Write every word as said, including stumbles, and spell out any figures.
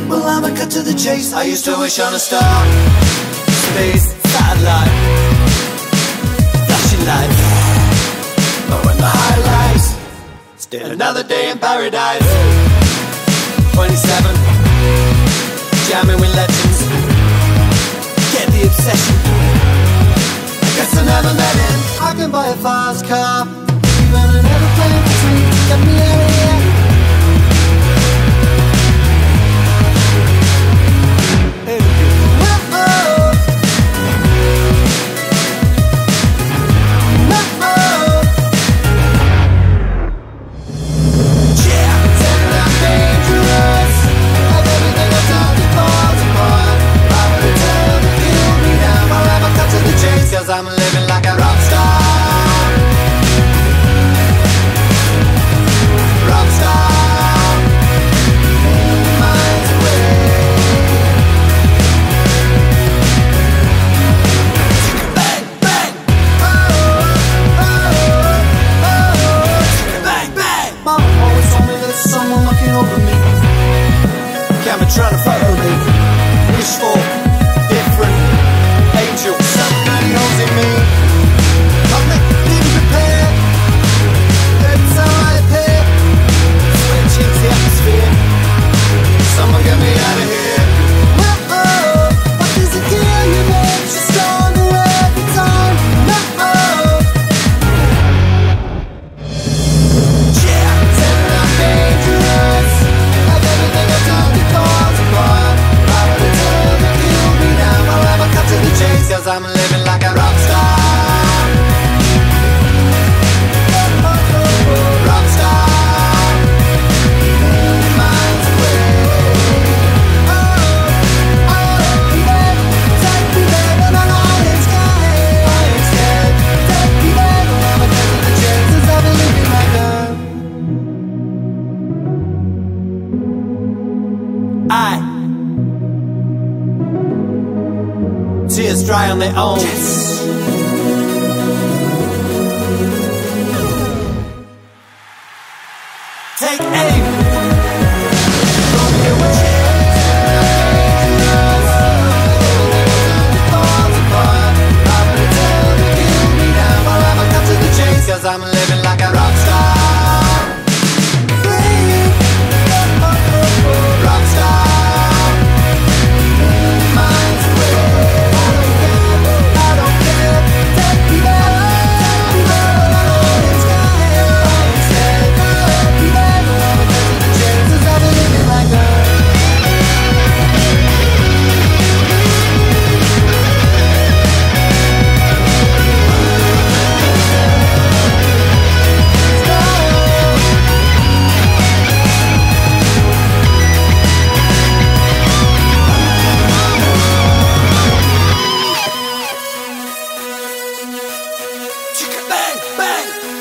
Well, I'ma cut to the chase. I used to wish on a star, space, satellite, flashing lights. But when the highlights, still another day in paradise. Twenty-seven, jamming with legends. Get the obsession. I guess I never met him. I can buy a fast car, even an aeroplane for free to get me out of here. Cause I'm living like a rock star. Rock star. Miles away. Bang, bang. Oh, oh, oh. Bang, bang. Mama always told me there's someone looking over me. Camera trying to follow me. Wish for different angels. Somebody knows in me. I'm not even prepared. That's how I appear. Switching the atmosphere. Someone get me out of here. Uh-oh, what does it kill you? Makes you stronger every time. Uh-oh. Yeah, tell me I'm dangerous. Like everything I've done becomes apart. I would tell me kill me now. I'll have a cut to the chase. Cause I'm living like a rock star. Rock star. Miles away. Oh, oh, yeah. Take me there when I'm out in sky. I ain't scared. Take me there when I'm a cut to the chase. Cause I've been living like a I tears dry on their own. Yes. Take aim. Romeo and Juliet. Cause I'm living like a rock star. Rock star. Miles away. I don't care. Take me there. Take me there. I ain't scared. I ain't scared. Take me there. I'm a cut to the chase. Cause I've been living like a bang, bang.